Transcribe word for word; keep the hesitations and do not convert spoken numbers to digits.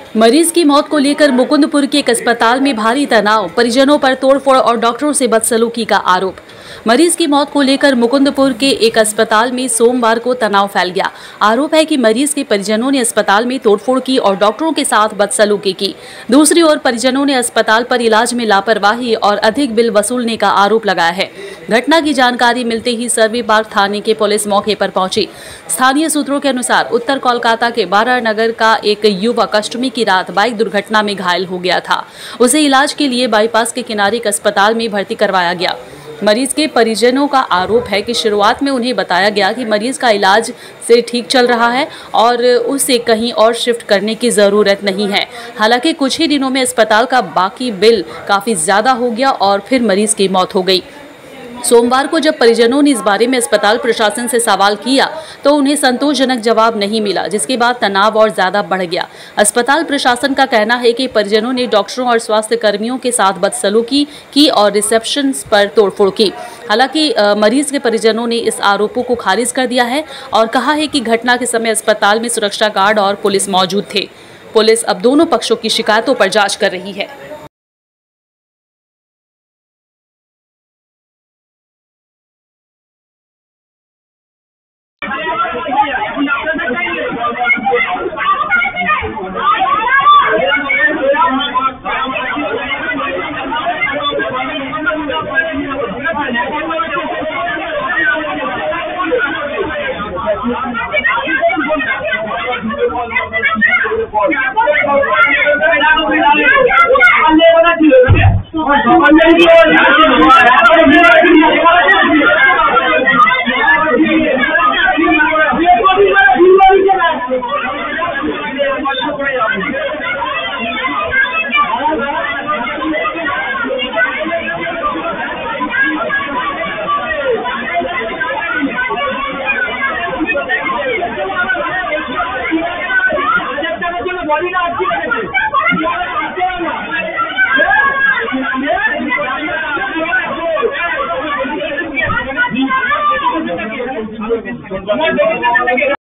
मरीज की मौत को लेकर मुकुंदपुर के एक अस्पताल में भारी तनाव, परिजनों पर तोड़फोड़ और डॉक्टरों से बदसलूकी का आरोप। मरीज की मौत को लेकर मुकुंदपुर के एक अस्पताल में सोमवार को तनाव फैल गया। आरोप है कि मरीज के परिजनों ने अस्पताल में तोड़फोड़ की और डॉक्टरों के साथ बदसलूकी की। दूसरी ओर परिजनों ने अस्पताल पर इलाज में लापरवाही और अधिक बिल वसूलने का आरोप लगाया है। घटना की जानकारी मिलते ही सर्वे पार्क थाने की पुलिस मौके पर पहुंची। स्थानीय सूत्रों के अनुसार उत्तर कोलकाता के बारा नगर का एक युवक अष्टमी की रात बाइक दुर्घटना में घायल हो गया था। उसे इलाज के लिए बाईपास के किनारे एक अस्पताल में भर्ती करवाया गया। मरीज के परिजनों का आरोप है कि शुरुआत में उन्हें बताया गया कि मरीज का इलाज से ठीक चल रहा है और उसे कहीं और शिफ्ट करने की ज़रूरत नहीं है। हालांकि कुछ ही दिनों में अस्पताल का बाकी बिल काफ़ी ज़्यादा हो गया और फिर मरीज की मौत हो गई। सोमवार को जब परिजनों ने इस बारे में अस्पताल प्रशासन से सवाल किया तो उन्हें संतोषजनक जवाब नहीं मिला, जिसके बाद तनाव और ज्यादा बढ़ गया। अस्पताल प्रशासन का कहना है कि परिजनों ने डॉक्टरों और स्वास्थ्य कर्मियों के साथ बदसलूकी की और रिसेप्शन पर तोड़फोड़ की। हालांकि मरीज के परिजनों ने इस आरोपों को खारिज कर दिया है और कहा है कि घटना के समय अस्पताल में सुरक्षा गार्ड और पुलिस मौजूद थे। पुलिस अब दोनों पक्षों की शिकायतों पर जाँच कर रही है। Gracias.